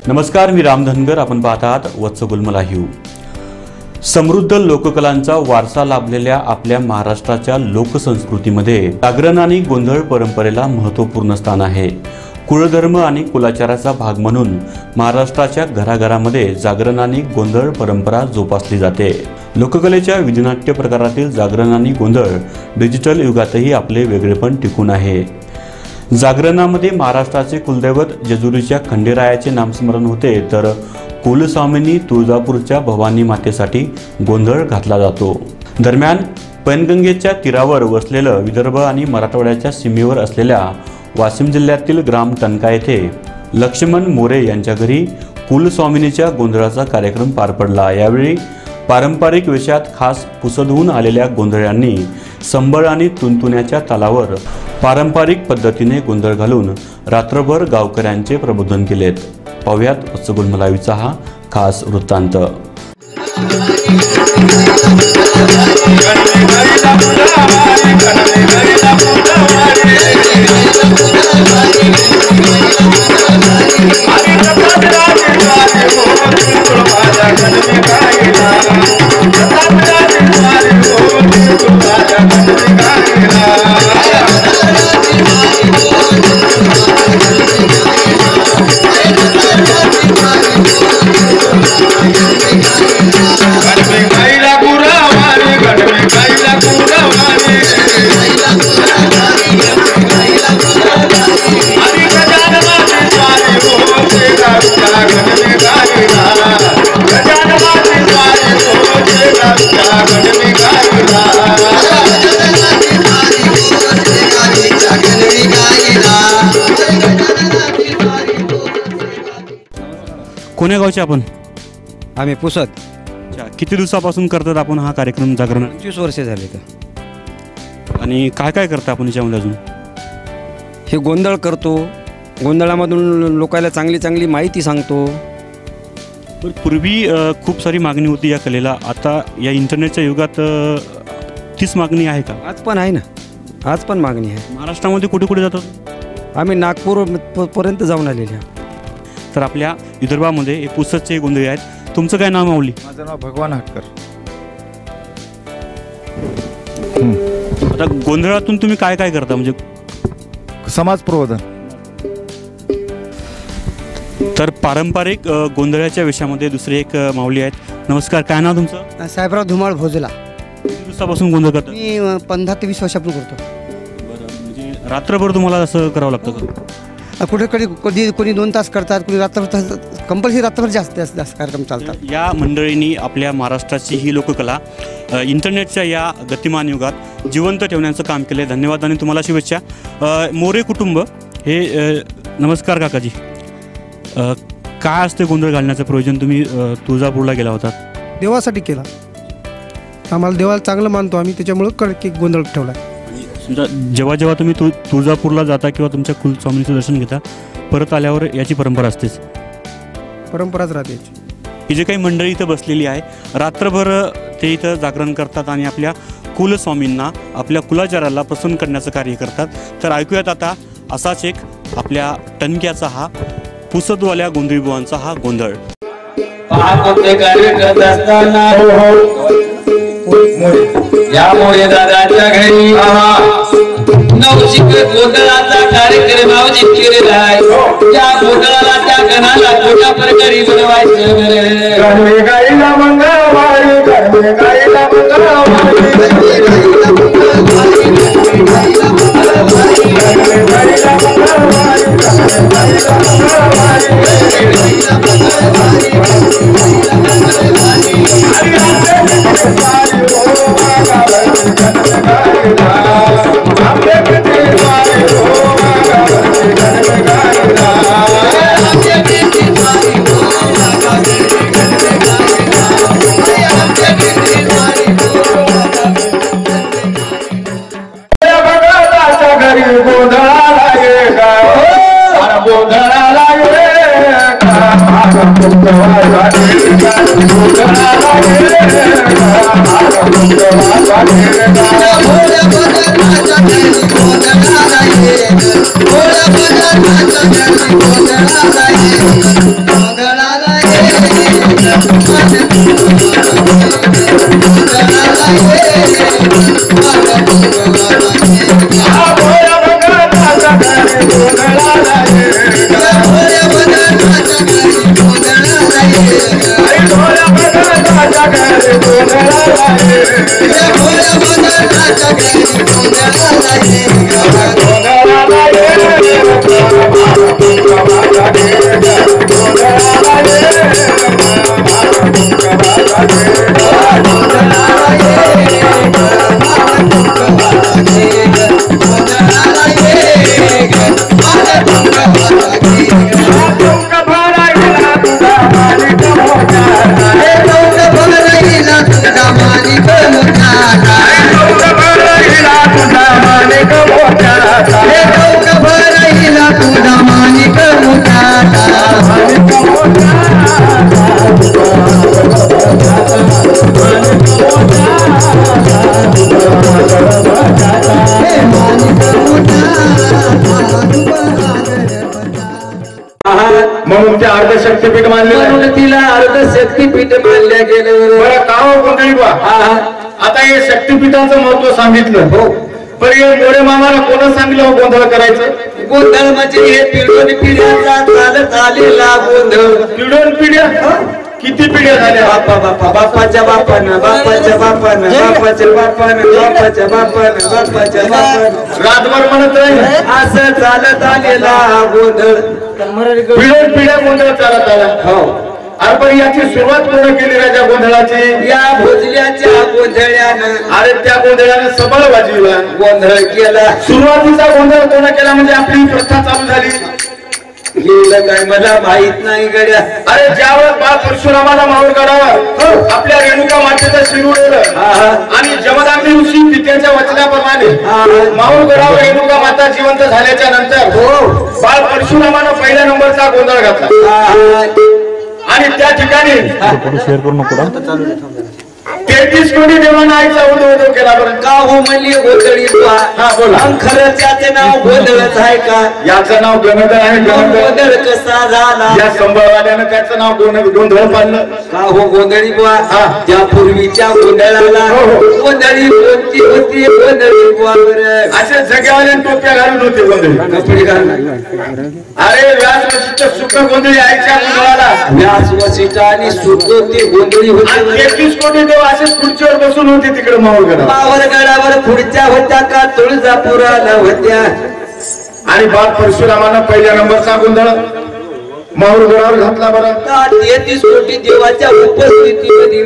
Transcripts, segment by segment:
नमस्कार, मी राम धनगर. आपण पाहत आहात वत्स गुलमला हिव. समृद्ध लोककलांचा वारसा लाभलेल्या आपल्या महाराष्ट्राच्या लोकसंस्कृतीमध्ये जागरण आणि गोंधळ परंपरेला महत्त्वपूर्ण स्थान आहे. कुळधर्म आणि कुलाचाराचा भाग म्हणून महाराष्ट्राच्या घराघरामध्ये जागरण आणि गोंधळ परंपरा जोपासली जाते. लोककलेच्या विधिनाट्य प्रकारातील जागरण आणि गोंधळ डिजिटल युगातही आपले वेगळेपण टिकून आहे. जागरणामध्ये महाराष्ट्राचे कुलदैवत जेजुरीच्या खंडेरायाचे नामस्मरण होते, तर कुलस्वामिनी तुळजापूरच्या भवानी मातेसाठी गोंधळ घातला जातो. दरम्यान पैनगंगेच्या तीरावर वसलेलं विदर्भ आणि मराठवाड्याच्या सीमेवर असलेल्या वाशिम जिल्ह्यातील ग्राम टणका येथे लक्ष्मण मोरे यांच्या घरी कुलस्वामिनीच्या गोंधळाचा कार्यक्रम पार पडला. यावेळी पारंपरिक वेशात खास पुसदहून आलेल्या गोंधळ्यांनी संबळ आणि तुंतुण्याच्या तालावर पारंपरिक पद्धतीने गोंधळ घालून रात्रभर गावकऱ्यांचे प्रबोधन केलेत. पाहुयात वत्स गुलमलावीचा हा खास वृत्तांत. कोण्या गावचे आपण? आम्ही पुसद. किती दिवसापासून करतात आपण हा कार्यक्रम जागरण? 25 वर्ष झाले तर. आणि काय काय करता आपण याच्यामध्ये अजून? हे गोंधळ करतो. गोंधळामधून लोकांना चांगली चांगली माहिती सांगतो. पूर्वी खूप सारी मागणी होती या कलेला. आता या इंटरनेटच्या युगात तीच मागणी आहे का? आज पण आहे ना, आज पण मागणी आहे. महाराष्ट्रामध्ये कुठे कुठे जातात? आम्ही नागपूर पर्यंत जाऊन आलेले आहोत. तर आपल्या विदर्भामध्ये हे पुसदचे गोंधळी आहेत. तुमचं काय नाव माऊली? माझं नाव भगवान हटकर. आता गोंधळातून तुम्ही काय काय करता? म्हणजे समाज प्रबोधन. तर पारंपरिक गोंधळाच्या विषयामध्ये दुसरे एक माऊली आहेत. नमस्कार, काय नाव तुमचं? साहेबराव धुमाळ भोजला. किती दिवसापासून गोंधळ करता? मी 15 ते 20 वर्षापासून करतो. म्हणजे रात्रभर तुम्हाला असं करावं लागतं का? कुठे कधी कोणी 2 तास करतात, कोणी रात्रभर. कंपल्सरी रात्रभर जास्त कार्यक्रम चालतात. या मंडळींनी आपल्या महाराष्ट्राची ही लोककला इंटरनेटच्या या गतिमान युगात जिवंत ठेवण्याचं काम केलं आहे. धन्यवाद आणि तुम्हाला शुभेच्छा. मोरे कुटुंब हे नमस्कार काकाजी. काय असते गोंधळ घालण्याचं प्रयोजन? तुम्ही तुळजापूरला गेला होता. देवासाठी केला. आम्हाला देवाला चांगलं मानतो आम्ही, त्याच्यामुळे गोंधळ ठेवला. जेव्हा जेव्हा तुम्ही तुळजापूरला जाता किंवा तुमच्या कुलस्वामीचं दर्शन घेता, परत आल्यावर याची परंपरा असतेच. परंपराच राहते याची. ही जे काही मंडळी इथं बसलेली आहे, रात्रभर ते इथं जागरण करतात आणि आपल्या कुलस्वामींना, आपल्या कुलाचाराला प्रसन्न करण्याचं कार्य करतात. तर ऐकूयात आता असाच एक आपल्या टणक्याचा हा पुसदवाल्या गोंधळीबुवांचा हा गोंधळ. यामुळे दादाच्या घरी नवशिक गोंधळाचा कार्यक्रम आयोजित केलेला आहे. त्या गोंधळाला, त्या गणाला मोठ्या प्रकारे बनवायचं. गाईला मंगळवारी, गाईला Hola, म्हणून ते अर्ध शक्तीपीठ मानले म्हणून तिला अर्ध शक्तीपीठ मानल्या गेलं. बरं का हो गोंधळी बा, आता हे शक्तीपीठाचं महत्व सांगितलं हो, पण हे मोरे मामाला कोण सांगितलं हो गोंधळ करायचं? गोंधळ म्हणजे हे पिढोन पिढ्याचा चालत आलेला गोंधळ. पिढोन पिढ्या किती पिढ्या झाल्या? बापा बापा बापाच्या बापानं बापाच्या बापानं बापाच्या बापानं बापाच्या बापानं बापाच्या बापानं रातभर म्हणत नाही असं चालत आलेला गोंधळ. पिढोन पिढ्या गोंधळ चालत आला. हो, अरे पण याची सुरुवात कोण केली राजा गोंधळाची? या भोजल्याच्या गोंधळ्यानं, अरे त्या गोंधळाने सबळ वाजविला, गोंधळ केला. सुरुवातीचा गोंधळ कोण केला म्हणजे आपली प्रथा चालू झाली? हे काय मला माहित नाही गड्या. अरे ज्यावेळेस बाळ परशुरामाला माऊर गडावर आपल्या रेणुका मातेचं शिर उडवलं आणि जमदाग्नी ऋषी पित्याच्या वचनाप्रमाणे माऊर गडावर रेणुका माता जिवंत झाल्याच्या नंतर बाळ परशुरामानं पहिल्या नंबरचा गोंधळ घातला आणि त्या ठिकाणी 33 कोटी देवांना आईचा उदो केला. बरं का हो म्हणली गोंधळी हा बोला. खरं त्याचे नाव गोंधळच आहे का? याचं नाव गणगण आहे. गोंधळ कसा झाला? या संभाळवाल्यानं त्याचं नाव गोंधळ पाडलं. का हो गोंधळी बुवा, त्या पूर्वीच्या गोंधळाला गोंधळी कोणती होती? गोंधळी बुवा बरं असे जग्यावाल्यानं टोप्या घालून होते गोंधळी. कपडे घालून. अरे व्यास वशिष्ठ सुख गोंधळी आईच्या गोंधळाला व्यास वशिष्ठ आणि सुख ती गोंधळी होती. 33 कोटी देव असेच खुर्चीवर बसून होते तिकडे माऊरगडावर. मावळगडावर खुर्च्या होत्या का तुळजापुराला होत्या? आणि बाळ परशुरामानं पहिल्या नंबरचा गोंधळ माऊरगडावर घातला. बरं 33 कोटी देवाच्या उपस्थितीमध्ये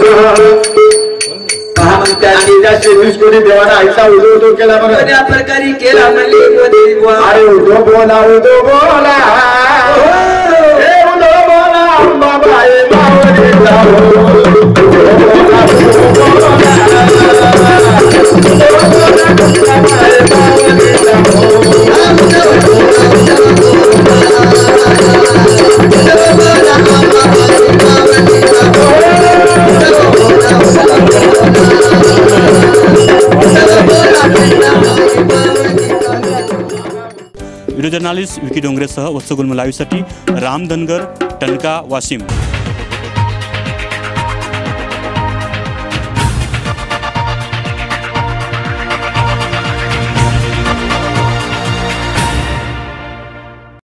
आणि त्या 33 कोटी देवाना आईचा उदो केला. बरं त्या प्रकारे केला म्हणले गोंधळी बुवा. अरे उदो बोला उदो बोला हे उदो बोला बाबा हे माऊली जाओ. व्हिडिओ जर्नालिस्ट विकी डोंगरेसह वत्स गुलमलावीसाठी राम धनगर, टणका, वाशिम.